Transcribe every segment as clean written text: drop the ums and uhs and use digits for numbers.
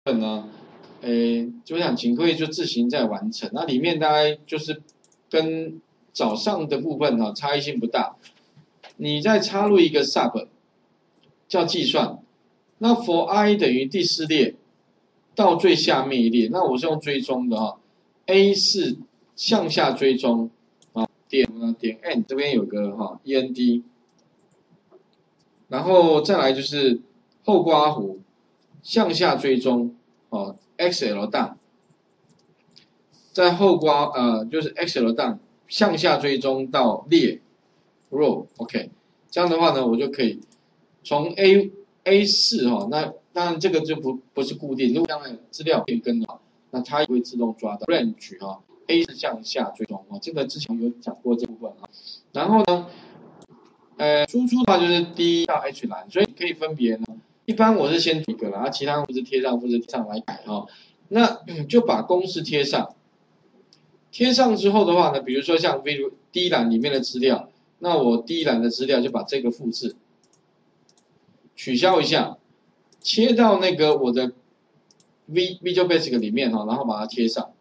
分呢，就想请各位就自行再完成。那里面大概就是跟早上的部分哈差异性不大。你再插入一个 sub 叫计算，那 for i 等于第4列到最下面一列，那我是用追踪的哈 ，a 是向下追踪啊，点 end 这边有个end，然后再来就是后刮弧向下追踪xl 档，在后刮就是 xl 档向下追踪到列 row OK， 这样的话呢，我就可以从 A4那当然这个就不是固定，如果将来资料变更的话，那它也会自动抓到 range A 是向下追踪这个之前有讲过这部分然后呢，输出的话就是 D 到 H 栏，所以可以分别呢，一般我是先一个啦，其他复制贴上来改那就把公式贴上。贴上之后的话呢，比如说像第一栏里面的资料，那我第一栏的资料就把这个复制，取消一下，切到那个我的 Visual Basic 里面然后把它贴上。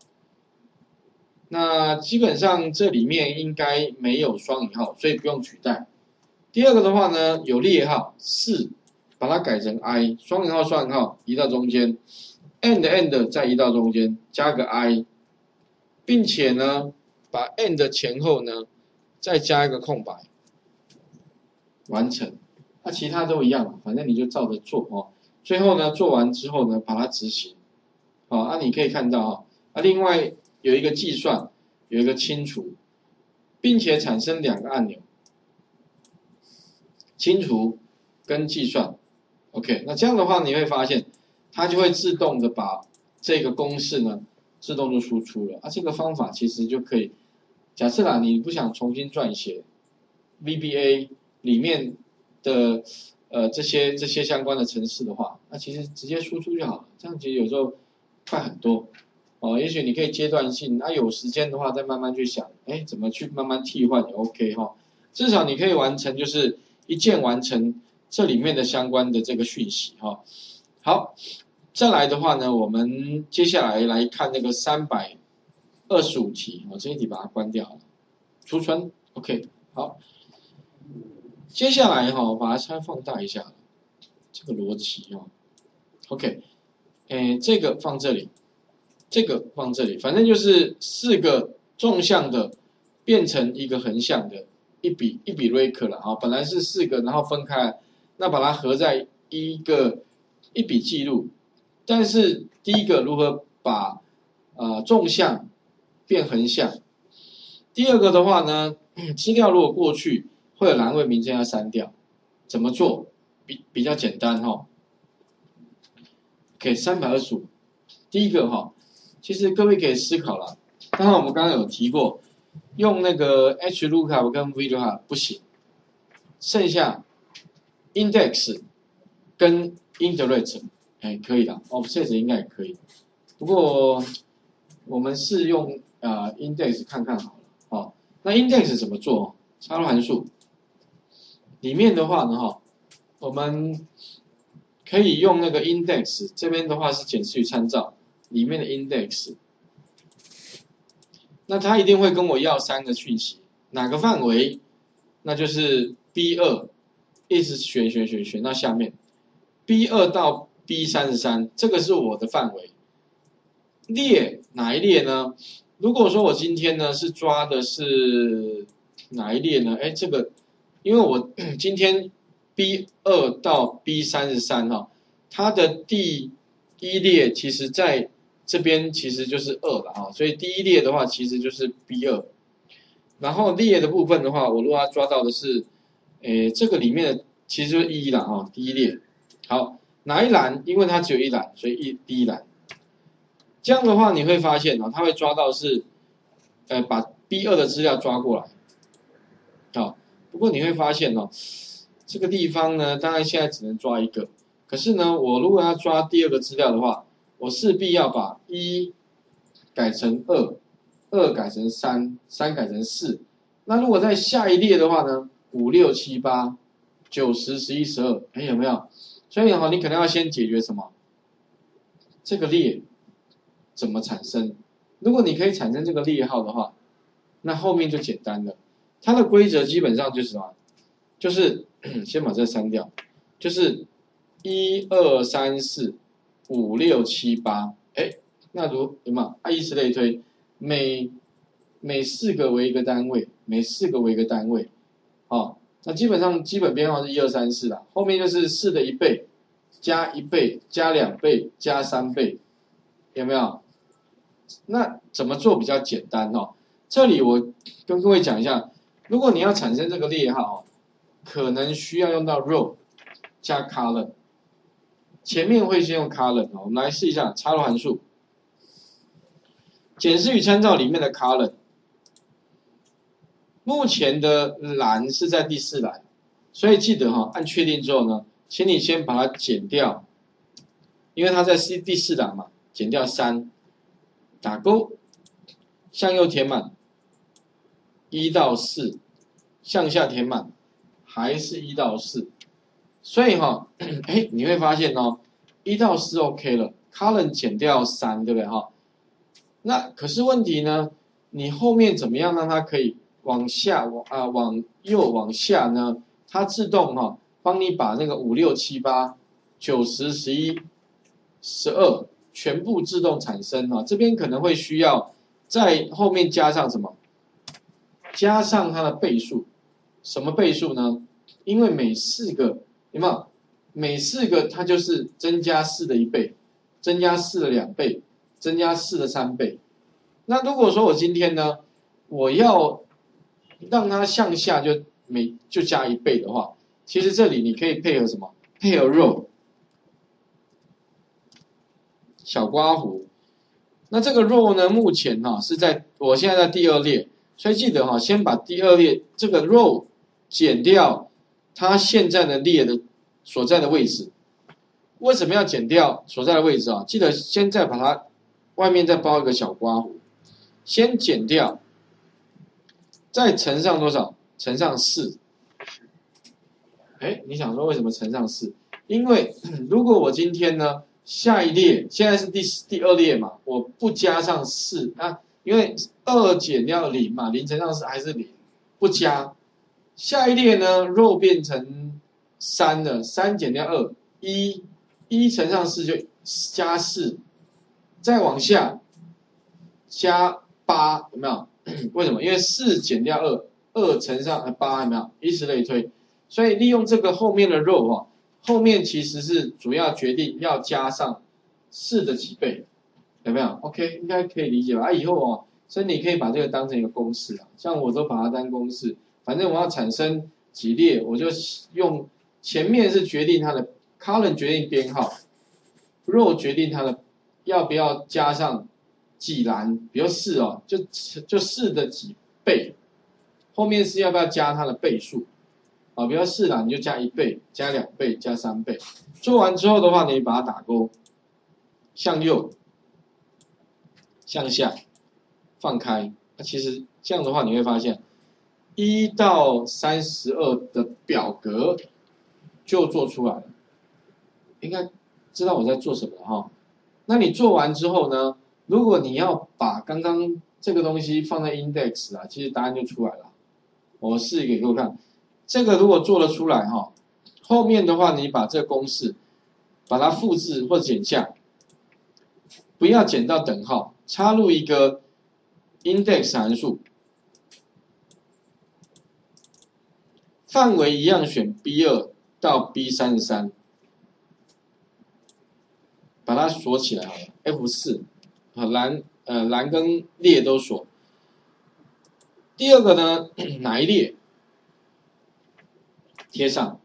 那基本上这里面应该没有双引号，所以不用取代。第二个的话呢，有列号4，把它改成 i， 双引号移到中间 ，end 再移到中间，加个 i。并且呢，把 end 前后呢再加一个空白，完成。那其他都一样，反正你就照着做最后呢，做完之后呢，把它执行。你可以看到另外有一个计算，有一个清除，并且产生2个按钮，清除跟计算。OK， 那这样的话你会发现，它就会自动的把这个公式呢。自动就输出了这个方法其实就可以。假设啦，你不想重新撰写 VBA 里面的这些相关的程式的话，那其实直接输出就好了。这样其实有时候快很多也许你可以阶段性，有时间的话再慢慢去想，怎么去慢慢替换也 OK 至少你可以完成，就是一键完成这里面的相关的这个讯息好。再来的话呢，我们接下来看那个325题这一题把它关掉了，储存 OK 好。接下来我把它稍微放大一下，这个逻辑OK， 这个放这里，这个放这里，反正就是4个纵向的变成一个横向的一笔 record 了本来是4个，然后分开，那把它合在一笔记录。但是第一个如何把纵向变横向？第二个的话呢，资料如果过去会有栏位名称要删掉，怎么做？比较简单OK， 325，第一个其实各位可以思考了。当然我们刚刚有提过，用那个 HLOOKUP 跟 VLOOKUP 不行，剩下 index 跟 INDEX。可以的 ，offset 应该也可以，不过我们是用index 看看好了那 index 怎么做？插入函数里面的话呢我们可以用那个 index， 这边的话是检视与参照里面的 index， 那它一定会跟我要3个讯息，哪个范围？那就是 B2， 一直选到下面 B2 到B33， 这个是我的范围。列哪一列呢？如果说我今天呢是抓的是哪一列呢？这个，因为我今天 B2 到 B33它的第1列其实在这边其实就是2了所以第1列的话其实就是 B2， 然后列的部分的话，我如果要抓到的是，这个里面的其实就是1了第1列。好。哪一栏？因为它只有1栏，所以第一栏。这样的话，你会发现它会抓到是，把 B2 的资料抓过来。不过你会发现这个地方呢，当然现在只能抓1个。可是呢，我如果要抓第2个资料的话，我势必要把1改成2， 2改成3， 3改成4。那如果在下一列的话呢，5、6、7、8、9、10、11、12，有没有？所以你可能要先解决什么？ 这个列怎么产生。如果你可以产生这个列号的话，那后面就简单了。它的规则基本上就是什么？就是先把这删掉，就是1、2、3、4、5、6、7、8，哎，那有没有？以此类推，每4个为一个单位，每4个为一个单位，哦，那基本上基本编号是1、2、3、4啦，后面就是4的1倍，加1倍，加2倍，加3倍，有没有？那怎么做比较简单哦？这里我跟各位讲一下，如果你要产生这个列号，可能需要用到 row 加 column， 前面会先用 column 哦。我们来试一下插入函数，检视与参照里面的 column， 目前的栏是在第4栏，所以记得按确定之后呢，请你先把它减掉，因为它在第4栏嘛，减掉3，打勾，向右填满1到4，向下填满还是1到4，所以你会发现1到4 OK 了 ，column 减掉3，对不对那可是问题呢，你后面怎么样让它可以往下往右往下呢？它自动帮你把那个5、6、7、8、9、10、11、12全部自动产生这边可能会需要在后面加上什么？加上它的倍数，什么倍数呢？因为每4个有没有？每4个它就是增加4的1倍，增加4的2倍，增加4的3倍。那如果说我今天呢，我要让它向下就加1倍的话，其实这里你可以配合什么？配合 row 小刮弧。那这个 row 呢，目前是我现在在第2列，所以记得先把第2列这个 row 减掉它现在的列的所在的位置。为什么要减掉所在的位置记得先再把它外面再包一个小刮弧，先减掉，再乘上多少？乘上4。你想说为什么乘上4？因为如果我今天呢，下一列现在是第2列嘛，我不加上4因为2减掉0嘛，0乘上4还是0，不加。下一列呢 ，row 变成3了，3减掉2，1乘上4就加4，再往下加8，有没有？为什么？因为4减掉2，2乘上8，有没有？以此类推。所以利用这个后面的 row 后面其实是主要决定要加上4的几倍，有没有 ？OK， 应该可以理解吧？以后所以你可以把这个当成一个公式像我都把它当公式，反正我要产生几列，我就用前面是决定它的 column 决定编号 ，row 决定它的要不要加上几栏，比如4就4的几倍，后面是要不要加它的倍数。比如4栏你就加1倍，加2倍，加3倍。做完之后的话，你把它打勾，向右、向下放开。其实这样的话，你会发现1到32的表格就做出来了。应该知道我在做什么了那你做完之后呢，如果你要把刚刚这个东西放在 index 其实答案就出来了。我试一个给各位看。这个如果做得出来后面的话你把这个公式把它复制或剪下，不要剪到等号，插入一个 index 函数，范围一样选 B2 到 B33， 把它锁起来好了 F4， 栏跟列都锁。第二个呢，哪一列？贴上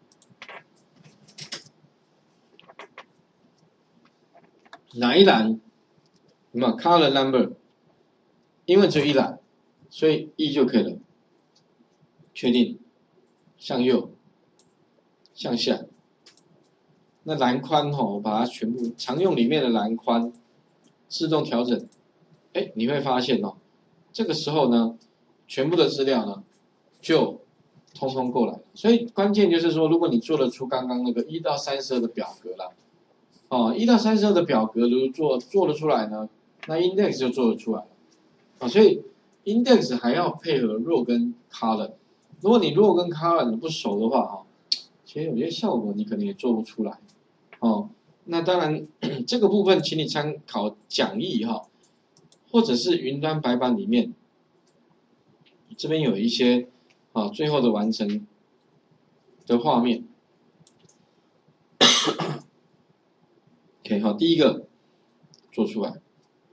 哪一栏？有没有 column number？ 因为只有一栏，所以1就可以了。确定，向右，向下。那栏宽我把它全部常用里面的栏宽自动调整。你会发现这个时候呢，全部的资料呢就通通过来了。所以关键就是说，如果你做得出刚刚那个1到32的表格啦， 哦，1到32的表格如果做得出来呢，那 index 就做得出来了。啊，所以 index 还要配合 row 跟 column。如果你 row 跟 column 不熟的话，哈，其实有些效果你可能也做不出来。哦，那当然这个部分请你参考讲义哈，或者是云端白板里面，这边有一些啊最后的完成的画面。OK， 好，第一个做出来，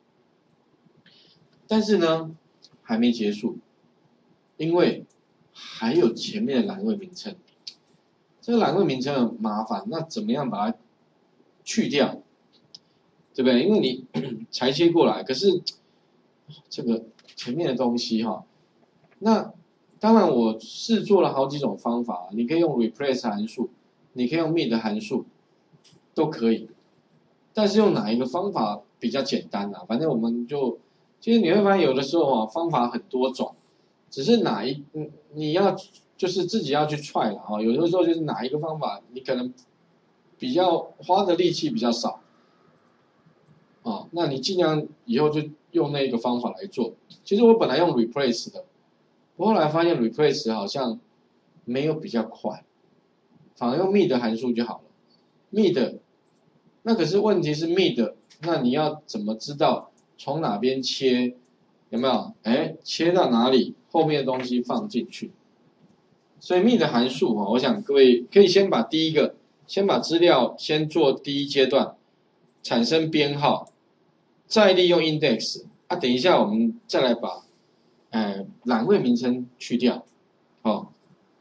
但是呢还没结束，因为还有前面的栏位名称。这个栏位名称很麻烦，那怎么样把它去掉，对不对？因为你裁切过来，可是这个前面的东西哈，那当然我试做了好几种方法，你可以用 replace 函数，你可以用 mid 函数，都可以。但是用哪一个方法比较简单啊？反正我们就，其实你会发现有的时候啊，方法很多种，只是你要就是自己要去 try 了啊。有的时候就是哪一个方法你可能比较花的力气比较少啊，那你尽量以后就用那个方法来做。其实我本来用 replace 的，我后来发现 replace 好像没有比较快，反而用 mid 函数就好了。mid， 那可是问题是 mid， 那你要怎么知道从哪边切？有没有？哎，切到哪里，后面的东西放进去。所以 mid 函数啊，我想各位可以先把先把资料先做第一阶段，产生编号，再利用 index 啊。等一下我们再来把栏位名称去掉，哦，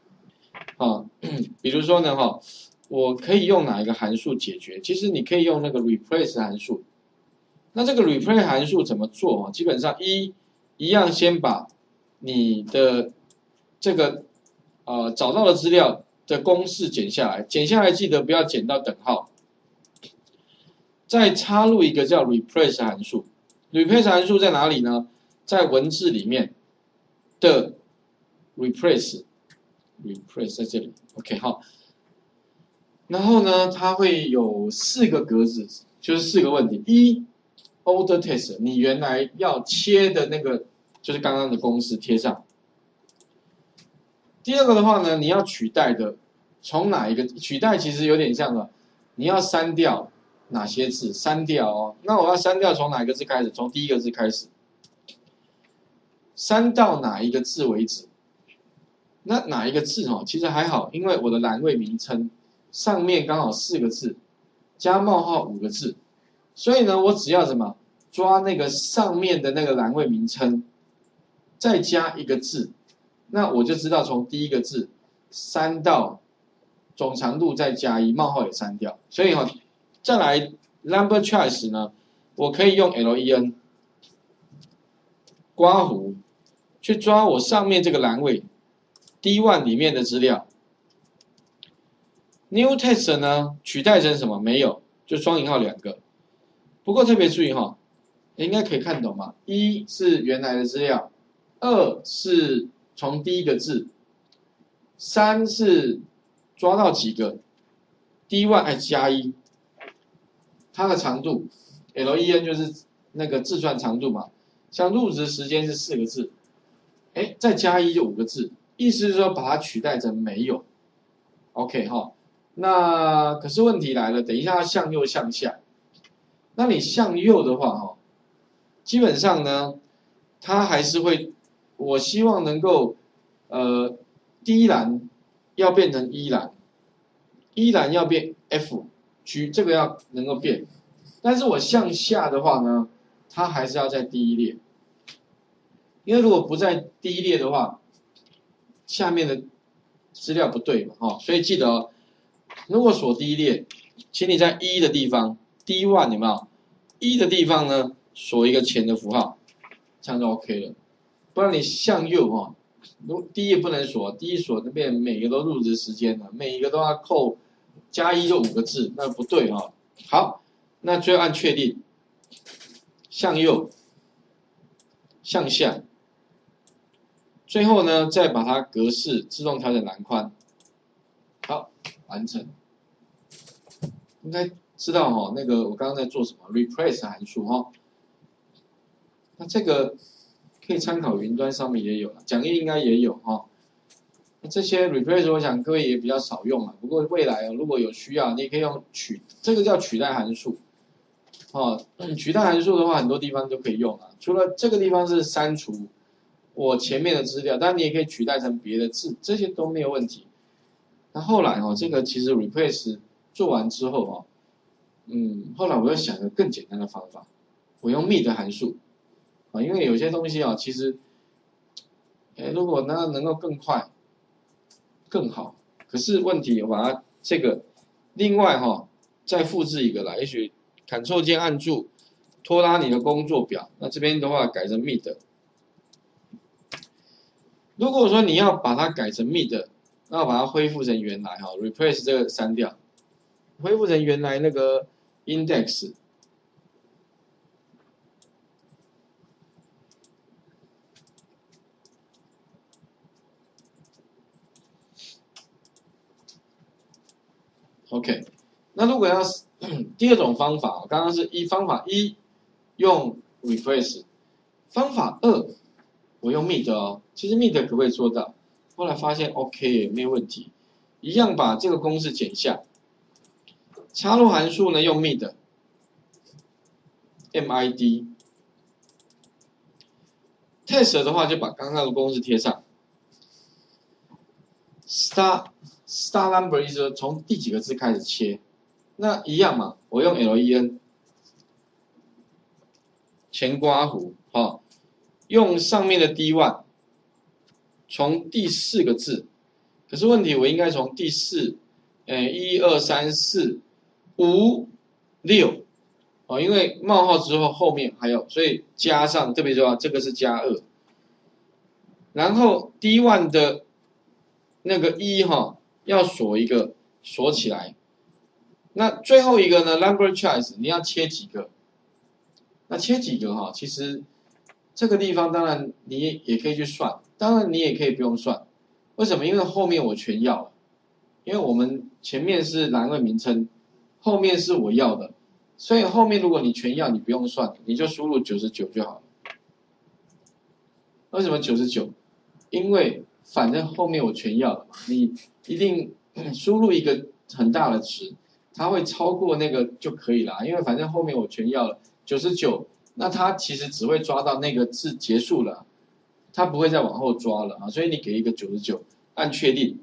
比如说呢，我可以用哪一个函数解决？其实你可以用那个 replace 函数。那这个 replace 函数怎么做？基本上一样先把你的这个找到的资料的公式剪下来，剪下来记得不要剪到等号，再插入一个叫 replace 函数。replace 函数在哪里呢？在文字里面的 replace 在这里。OK， 好。然后呢，它会有4个格子，就是4个问题。一 ，order text， 你原来要切的那个就是刚刚的公式贴上。第二个的话呢，你要取代的从哪一个取代？其实有点像了，你要删掉哪些字？删掉哦。那我要删掉从哪一个字开始？从第一个字开始，删到哪一个字为止？那哪一个字哦？其实还好，因为我的栏位名称上面刚好4个字，加冒号5个字，所以呢，我只要什么抓那个上面的那个栏位名称，再加一个字，那我就知道从第一个字删到总长度再加1，冒号也删掉。所以再来 number choice 呢，我可以用 len 刮弧去抓我上面这个栏位 D1 里面的资料。New text 呢取代成什么？没有，就双引号2个。不过特别注意应该可以看懂吧？1是原来的资料，2是从第一个字，3是抓到几个 ，D1 加1，它的长度 len 就是那个字串长度嘛，像入职时间是4个字，再加1就5个字，意思是说把它取代成没有。OK 那可是问题来了，等一下要向右向下，那你向右的话基本上呢，它还是会，我希望能够第一栏要变成一栏，一栏要变 F，G 这个要能够变，但是我向下的话呢，它还是要在第一列，因为如果不在第一列的话，下面的资料不对嘛所以记得如果锁第一列，请你在1的地方 D1 有没有？1的地方呢锁一个前的符号，这样就 OK 了。不然你向右第一页不能锁，第一锁那边每个都入职时间了，每一个都要扣加1就5个字，那不对好，那最后按确定，向右，向下，最后呢再把它格式自动调整栏宽，好，完成。应该知道哈，那个我刚刚在做什么 replace 函数哈。那这个可以参考云端上面也有了，讲义应该也有哈。那这些 replace 我想各位也比较少用了，不过未来如果有需要，你也可以用这个叫取代函数。取代函数的话，很多地方都可以用啊。除了这个地方是删除我前面的资料，但你也可以取代成别的字，这些都没有问题。那后来这个其实 replace 做完之后后来我又想个更简单的方法，我用 mid 函数因为有些东西其实，如果能够更快、更好，可是问题我把它这个另外再复制一个来，也许 Ctrl 键按住，拖拉你的工作表，那这边的话改成 mid。如果说你要把它改成 mid， 那把它恢复成原来replace 这个删掉，恢复成原来那个 index。OK， 那如果要第二种方法，刚刚是方法一用 replace， 方法二我用 mid 其实 mid 可不可以做到？后来发现 OK 没有问题，一样把这个公式剪下，插入函数呢用 mid， test 的话就把刚刚的公式贴上 ，start number 意思说从第几个字开始切，那一样嘛，我用 len 前刮弧用上面的 D1 从第4个字，可是问题我应该从第4，1、2、3、4、5、6，因为冒号之后后面还有，所以加上特别重要，这个是加2，然后 D1 的那个要锁一个，锁起来。那最后一个呢 ，number choice 你要切几个？那切几个其实这个地方当然你也可以去算，当然你也可以不用算。为什么？因为后面我全要了，因为我们前面是栏位名称，后面是我要的，所以后面如果你全要，你不用算，你就输入99就好了。为什么99？因为反正后面我全要了嘛，你一定输入一个很大的值，它会超过那个就可以了，因为反正后面我全要了99，那它其实只会抓到那个字结束了，它不会再往后抓了所以你给一个99，按确定，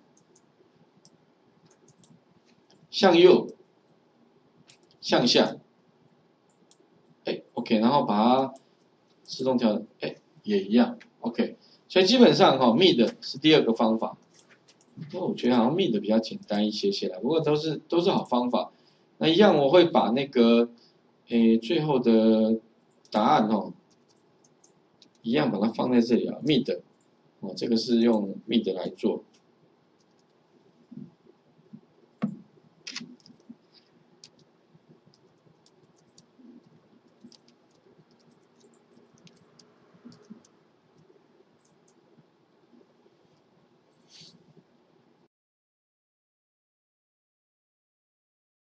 向右，向下，OK， 然后把它自动调整，也一样 ，OK。所以基本上mid 是第二个方法，那我觉得好像 mid 比较简单一些啦，不过都是好方法。那一样我会把那个最后的答案一样把它放在这里mid 这个是用 mid 来做。